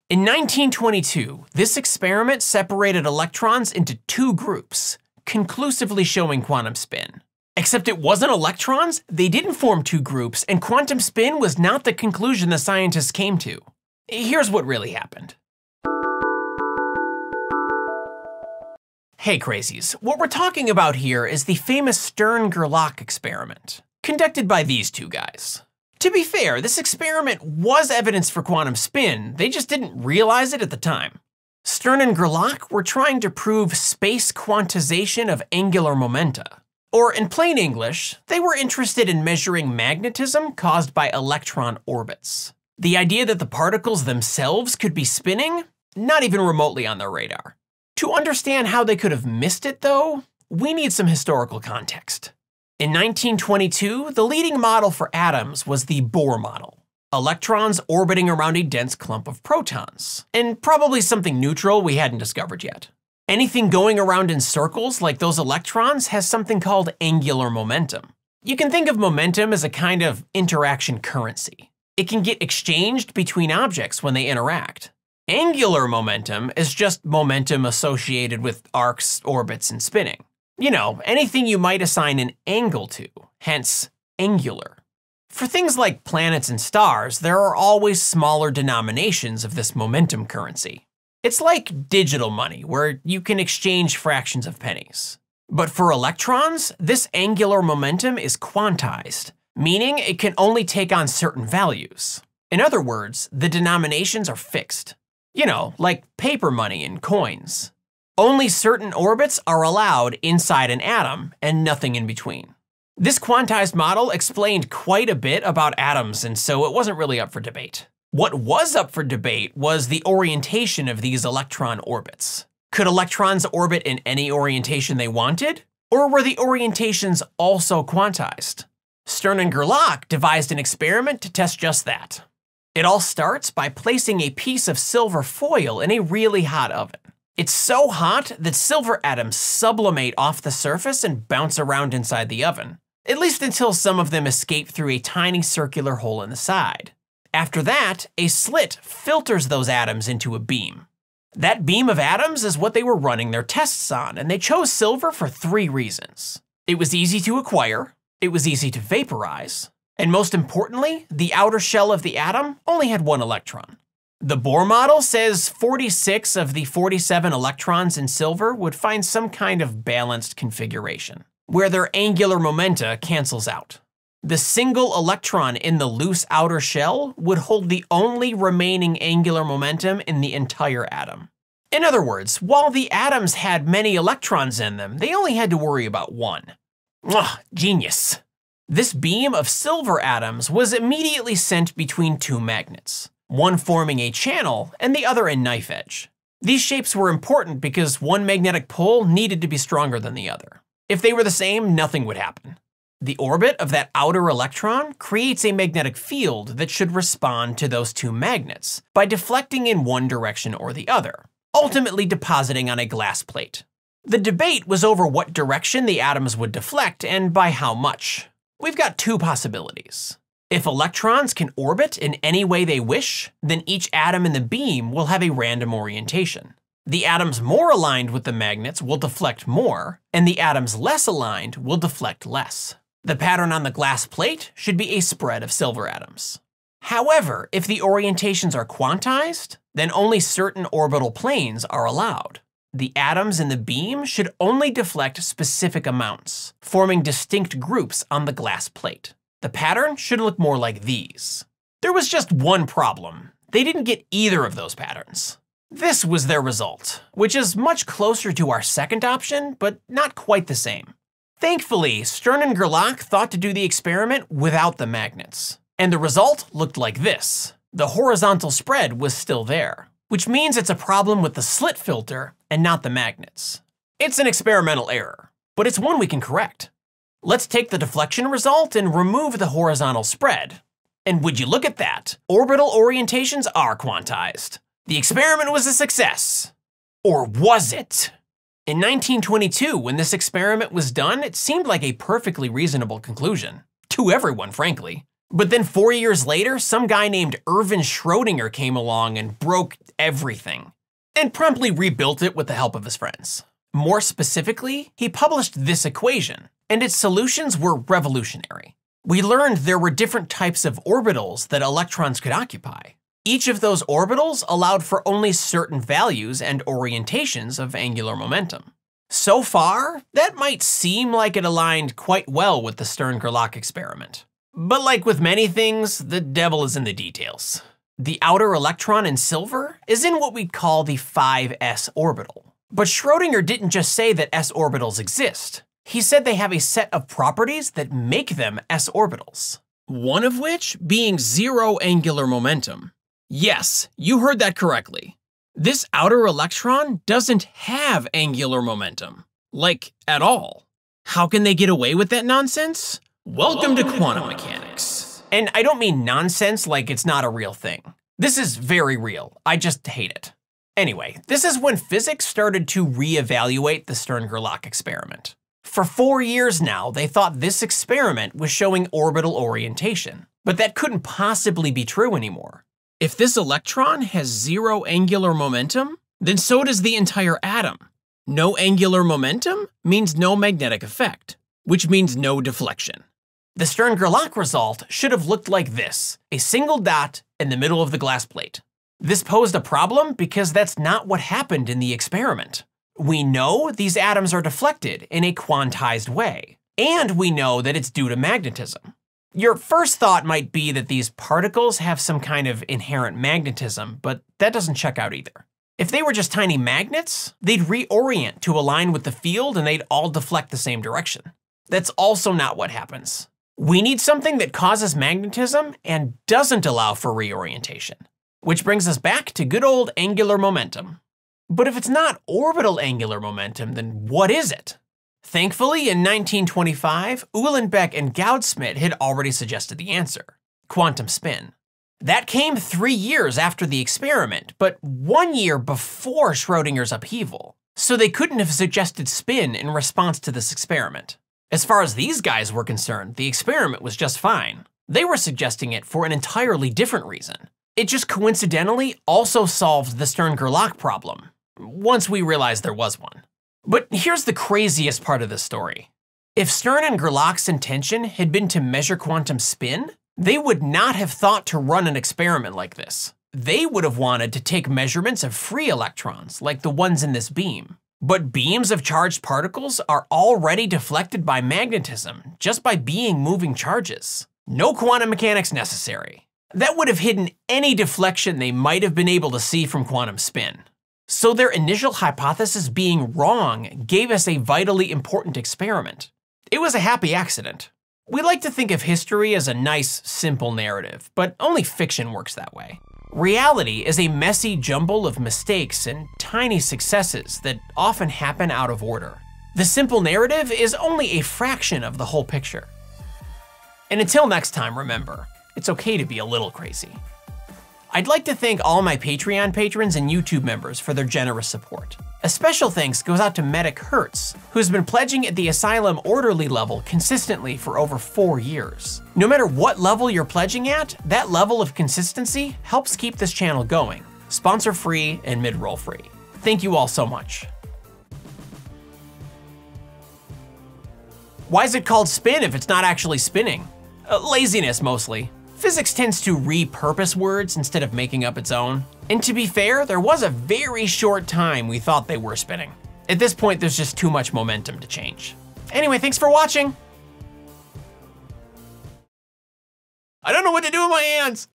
In 1922, this experiment separated electrons into two groups, conclusively showing quantum spin. Except it wasn't electrons, they didn't form two groups, and quantum spin was not the conclusion the scientists came to. Here's what really happened. Hey crazies, what we're talking about here is the famous Stern-Gerlach experiment, conducted by these two guys. To be fair, this experiment was evidence for quantum spin, they just didn't realize it at the time. Stern and Gerlach were trying to prove space quantization of angular momenta. Or in plain English, they were interested in measuring magnetism caused by electron orbits. The idea that the particles themselves could be spinning? Not even remotely on their radar. To understand how they could have missed it though, we need some historical context. In 1922, the leading model for atoms was the Bohr model. Electrons orbiting around a dense clump of protons, and probably something neutral we hadn't discovered yet. Anything going around in circles like those electrons has something called angular momentum. You can think of momentum as a kind of interaction currency. It can get exchanged between objects when they interact. Angular momentum is just momentum associated with arcs, orbits, and spinning. You know, anything you might assign an angle to, hence angular. For things like planets and stars, there are always smaller denominations of this momentum currency. It's like digital money, where you can exchange fractions of pennies. But for electrons, this angular momentum is quantized, meaning it can only take on certain values. In other words, the denominations are fixed. You know, like paper money and coins. Only certain orbits are allowed inside an atom and nothing in between. This quantized model explained quite a bit about atoms, and so it wasn't really up for debate. What was up for debate was the orientation of these electron orbits. Could electrons orbit in any orientation they wanted? Or were the orientations also quantized? Stern and Gerlach devised an experiment to test just that. It all starts by placing a piece of silver foil in a really hot oven. It's so hot that silver atoms sublimate off the surface and bounce around inside the oven, at least until some of them escape through a tiny circular hole in the side. After that, a slit filters those atoms into a beam. That beam of atoms is what they were running their tests on, and they chose silver for 3 reasons. It was easy to acquire, it was easy to vaporize, and most importantly, the outer shell of the atom only had 1 electron. The Bohr model says 46 of the 47 electrons in silver would find some kind of balanced configuration, where their angular momenta cancels out. The single electron in the loose outer shell would hold the only remaining angular momentum in the entire atom. In other words, while the atoms had many electrons in them, they only had to worry about 1. Genius. This beam of silver atoms was immediately sent between 2 magnets, one forming a channel and the other a knife edge. These shapes were important because one magnetic pole needed to be stronger than the other. If they were the same, nothing would happen. The orbit of that outer electron creates a magnetic field that should respond to those 2 magnets by deflecting in one direction or the other, ultimately depositing on a glass plate. The debate was over what direction the atoms would deflect and by how much. We've got 2 possibilities. If electrons can orbit in any way they wish, then each atom in the beam will have a random orientation. The atoms more aligned with the magnets will deflect more, and the atoms less aligned will deflect less. The pattern on the glass plate should be a spread of silver atoms. However, if the orientations are quantized, then only certain orbital planes are allowed. The atoms in the beam should only deflect specific amounts, forming distinct groups on the glass plate. The pattern should look more like these. There was just one problem. They didn't get either of those patterns. This was their result, which is much closer to our second option, but not quite the same. Thankfully, Stern and Gerlach thought to do the experiment without the magnets, and the result looked like this. The horizontal spread was still there, which means it's a problem with the slit filter and not the magnets. It's an experimental error, but it's one we can correct. Let's take the deflection result and remove the horizontal spread. And would you look at that? Orbital orientations are quantized. The experiment was a success. Or was it? In 1922, when this experiment was done, it seemed like a perfectly reasonable conclusion. To everyone, frankly. But then 4 years later, some guy named Erwin Schrodinger came along and broke everything, and promptly rebuilt it with the help of his friends. More specifically, he published this equation, and its solutions were revolutionary. We learned there were different types of orbitals that electrons could occupy. Each of those orbitals allowed for only certain values and orientations of angular momentum. So far, that might seem like it aligned quite well with the Stern-Gerlach experiment. But like with many things, the devil is in the details. The outer electron in silver is in what we'd call the 5s orbital. But Schrodinger didn't just say that s orbitals exist. He said they have a set of properties that make them s orbitals. One of which being zero angular momentum. Yes, you heard that correctly. This outer electron doesn't have angular momentum. Like, at all. How can they get away with that nonsense? Welcome to quantum mechanics. And I don't mean nonsense like it's not a real thing. This is very real. I just hate it. Anyway, this is when physics started to reevaluate the Stern-Gerlach experiment. For 4 years now, they thought this experiment was showing orbital orientation, but that couldn't possibly be true anymore. If this electron has zero angular momentum, then so does the entire atom. No angular momentum means no magnetic effect, which means no deflection. The Stern-Gerlach result should have looked like this, a single dot in the middle of the glass plate. This posed a problem because that's not what happened in the experiment. We know these atoms are deflected in a quantized way, and we know that it's due to magnetism. Your first thought might be that these particles have some kind of inherent magnetism, but that doesn't check out either. If they were just tiny magnets, they'd reorient to align with the field and they'd all deflect the same direction. That's also not what happens. We need something that causes magnetism and doesn't allow for reorientation. Which brings us back to good old angular momentum. But if it's not orbital angular momentum, then what is it? Thankfully, in 1925, Uhlenbeck and Goudsmit had already suggested the answer: quantum spin. That came 3 years after the experiment, but 1 year before Schrödinger's upheaval. So they couldn't have suggested spin in response to this experiment. As far as these guys were concerned, the experiment was just fine. They were suggesting it for an entirely different reason. It just coincidentally also solved the Stern-Gerlach problem, once we realized there was one. But here's the craziest part of the story. If Stern and Gerlach's intention had been to measure quantum spin, they would not have thought to run an experiment like this. They would have wanted to take measurements of free electrons, like the ones in this beam. But beams of charged particles are already deflected by magnetism just by being moving charges. No quantum mechanics necessary. That would have hidden any deflection they might have been able to see from quantum spin. So their initial hypothesis being wrong gave us a vitally important experiment. It was a happy accident. We like to think of history as a nice, simple narrative, but only fiction works that way. Reality is a messy jumble of mistakes and tiny successes that often happen out of order. The simple narrative is only a fraction of the whole picture. And until next time, remember, it's okay to be a little crazy. I'd like to thank all my Patreon patrons and YouTube members for their generous support. A special thanks goes out to Medec Hurtz, who's been pledging at the Asylum Orderly level consistently for over 4 years. No matter what level you're pledging at, that level of consistency helps keep this channel going, sponsor-free and mid-roll free. Thank you all so much. Why is it called spin if it's not actually spinning? Laziness, mostly. Physics tends to repurpose words instead of making up its own. And to be fair, there was a very short time we thought they were spinning. At this point, there's just too much momentum to change. Anyway, thanks for watching. I don't know what to do with my hands.